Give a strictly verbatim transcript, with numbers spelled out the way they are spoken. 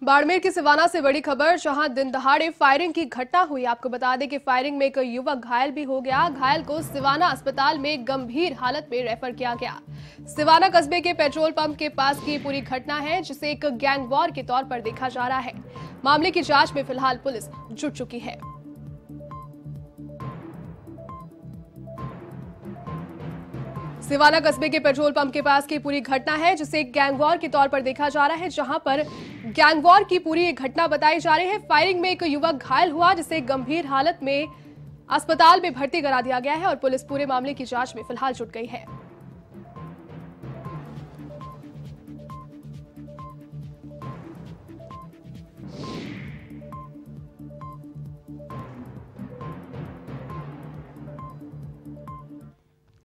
बाड़मेर के सिवाना से बड़ी खबर, जहां दिन दहाड़े फायरिंग की घटना हुई। आपको बता दें कि फायरिंग में एक युवक घायल भी हो गया। घायल को सिवाना अस्पताल में गंभीर हालत में रेफर किया गया। सिवाना कस्बे के पेट्रोल पंप के पास की पूरी घटना है, जिसे एक गैंग वॉर के तौर पर देखा जा रहा है। मामले की जांच में फिलहाल पुलिस जुट चुकी है। सिवाना कस्बे के पेट्रोल पंप के पास की पूरी घटना है, जिसे एक गैंग वॉर के तौर पर देखा जा रहा है, जहां पर गैंग वॉर की पूरी घटना बताई जा रही है। फायरिंग में एक युवक घायल हुआ, जिसे गंभीर हालत में अस्पताल में भर्ती करा दिया गया है और पुलिस पूरे मामले की जांच में फिलहाल जुट गई है।